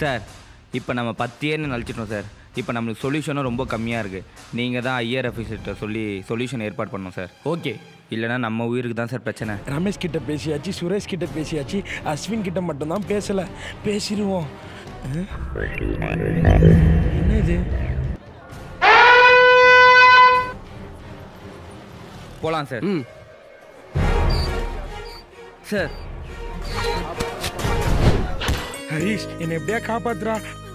Sir இப்போ நம்ம 10 இயர்னு நழிச்சிட்டோம் sir. இப்போ நம்மளுக்கு சொல்யூஷனும் ரொம்ப கம்மியாக இருக்குது. நீங்கள் தான் ஐஆர் ஆஃபீஸர்கிட்ட சொல்லி சொல்யூஷன் ஏற்பாடு பண்ணணும் சார். ஓகே, இல்லைனா நம்ம உயிருக்கு தான் சார் பிரச்சனை. ரமேஷ் கிட்ட பேசியாச்சு, சுரேஷ் கிட்ட பேசியாச்சு, அஸ்வின் கிட்ட மட்டும்தான் பேசலை. பேசிடுவோம். என்ன இது? போகலாம் சார். சார் ஹரீஷ் என்னை எப்படியா காப்பாத்துறா.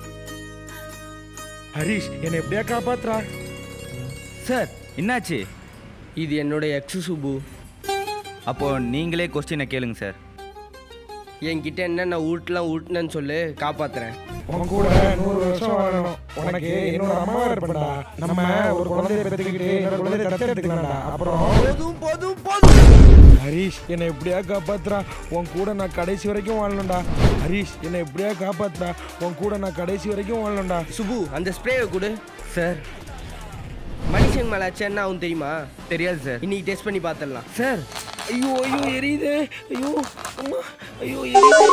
ஹரீஷ் என்னை எப்படியா காப்பாத்துறா. சார் என்னாச்சு? இது என்னோட எக்ஸு சுபு. அப்போது நீங்களே கொஸ்டினை கேளுங்க சார். என்கிட்ட என்னென்ன ஊட்டினேன்னு சொல்லு, காப்பாத்துறேன். உன் கூட 100 வருஷம் வாழணும். உனக்கு என்னோட அம்மா இருப்பா. நம்ம ஒரு குழந்தைய பெற்றுக்கிட்டு என்னோட குழந்தைய தத்து எடுத்துக்கலாம்டா. அப்புறம் போதும் போதும் போதும். ஹரீஷ் என்னை எப்படியா காப்பாத்துறா. உன் கூட நான் கடைசி வரைக்கும் வாழணும்டா. ஹரீஷ் என்னை எப்படியா காப்பாத்துறா. உன் கூட நான் கடைசி வரைக்கும் வாழணும்டா. சுபு, அந்த ஸ்ப்ரேவை கொடு. சார் மனுஷன் மேலே என்ன ஆகும் தெரியுமா? தெரியாது சார். இன்னைக்கு டெஸ்ட் பண்ணி பார்த்துடலாம். சார் ஐயோ ஐயோ எரியுது. ஐயோ அம்மா, ஐயோ எரியுது.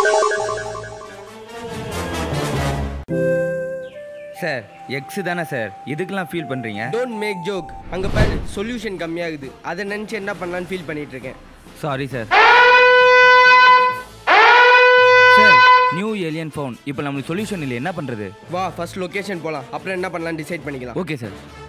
சார் எக்ஸு தானே சார், இதுக்கெல்லாம் ஃபீல் பண்ணுறீங்க? Don't make joke. அங்கே பாரு, சொல்யூஷன் கம்மியாகுது. அதை நினச்சி என்ன பண்ணலான்னு ஃபீல் பண்ணிட்டு இருக்கேன். Sorry sir. Sir new alien found. இப்போ நம்மளுக்கு சொல்யூஷன் இல்லை, என்ன பண்ணுறது? வா, ஃபர்ஸ்ட் லொகேஷன் போகலாம், அப்புறம் என்ன பண்ணலான்னு டிசைட் பண்ணிக்கலாம். Okay sir.